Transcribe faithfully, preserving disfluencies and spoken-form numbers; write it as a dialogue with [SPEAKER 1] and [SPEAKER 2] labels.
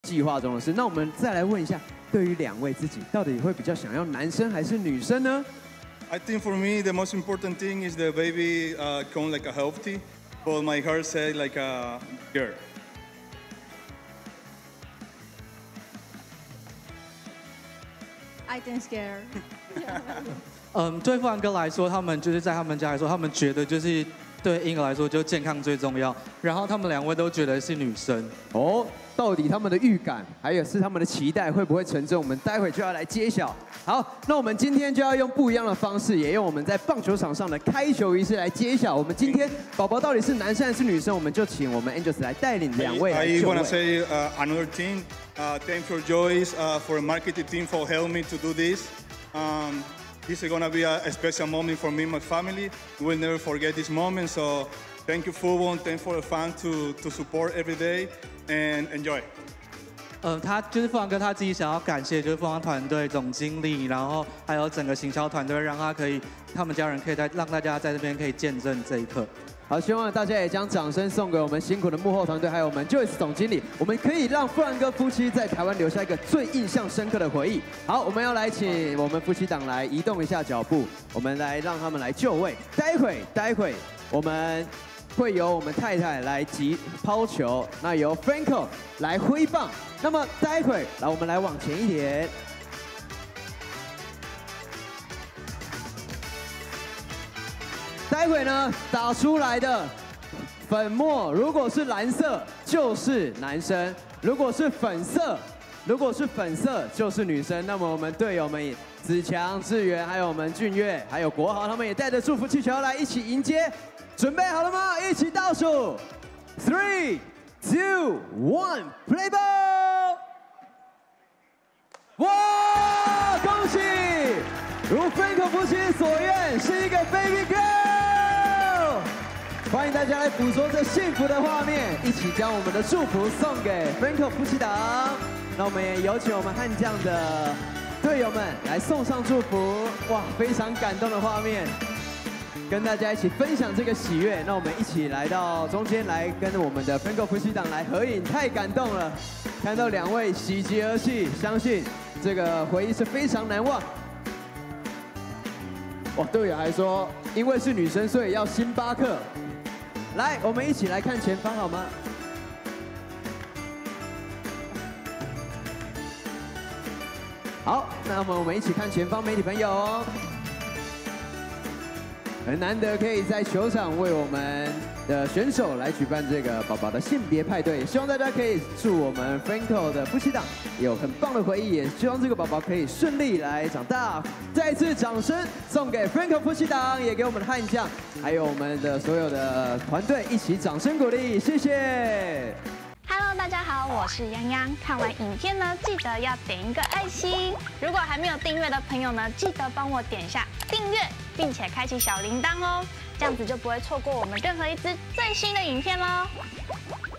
[SPEAKER 1] 计划中的事。那我们再来问一下，对于两位自己，到底会比较想要男生还是女生呢
[SPEAKER 2] I think for me the most important thing is the baby uh, come like a healthy, but my heart said like a girl.
[SPEAKER 3] I think scared.
[SPEAKER 4] 嗯，对富兰哥来说，他们就是在他们家来说，他们觉得就是对婴儿来说，就健康最重要。然后他们两位都觉得是女生。
[SPEAKER 1] 哦，到底他们的预感，还有是他们的期待会不会成真？我们待会就要来揭晓。好，那我们今天就要用不一样的方式，也用我们在棒球场上的开球仪式来揭晓。我们今天宝宝到底是男生还是女生？我们就请我们 Angels 来带领两位来
[SPEAKER 2] I
[SPEAKER 1] 就
[SPEAKER 2] want to
[SPEAKER 1] 位。
[SPEAKER 2] say uh, another thing. Uh, thanks for Joyce uh, for the marketing team for helping me to do this. Um, this is gonna be a, a special moment for me and my family. We'll never forget this moment. So thank you, football. Thank for the fans to to support every day and enjoy.
[SPEAKER 4] 呃，他就是富兰哥他自己想要感谢，就是富邦团队总经理，然后还有整个行销团队，让他可以，他们家人可以在让大家在这边可以见证这一刻。
[SPEAKER 1] 好，希望大家也将掌声送给我们辛苦的幕后团队，还有我们 Joyce 总经理，我们可以让富兰哥夫妻在台湾留下一个最印象深刻的回忆。好，我们要来请我们夫妻档来移动一下脚步，我们来让他们来就位。待会，待会我们会由我们太太来击抛球，那由 Franco 来挥棒。那么待会，来我们来往前一点。 待会呢，打出来的粉末，如果是蓝色就是男生，如果是粉色，如果是粉色就是女生。那么我们队友们子强、志源，还有我们俊岳，还有国豪，他们也带着祝福气球来一起迎接。准备好了吗？一起倒数 ，three, two, one, play ball！ 哇，恭喜！如 Franco 夫妻所愿，是一个 baby girl。欢迎大家来捕捉这幸福的画面，一起将我们的祝福送给 Franco 夫妻档。那我们也有请我们悍将的队友们来送上祝福。哇，非常感动的画面，跟大家一起分享这个喜悦。那我们一起来到中间来跟我们的 Franco 夫妻档来合影，太感动了！看到两位喜极而泣，相信这个回忆是非常难忘。 哇，队友还说，因为是女生，所以要星巴克。来，我们一起来看前方好吗？好，那么我们一起看前方，媒体朋友哦。很难得可以在球场为我们的选手来举办这个宝宝的性别派对，希望大家可以祝我们 Franco 的夫妻档有很棒的回忆，也希望这个宝宝可以顺利来长大。再一次掌声送给 Franco 夫妻档，也给我们的悍将，还有我们的所有的团队一起掌声鼓励，谢谢。
[SPEAKER 5] Hello， 大家好，我是泱泱。看完影片呢，记得要点一个爱心。如果还没有订阅的朋友呢，记得帮我点一下订阅，并且开启小铃铛哦，这样子就不会错过我们任何一支最新的影片喽。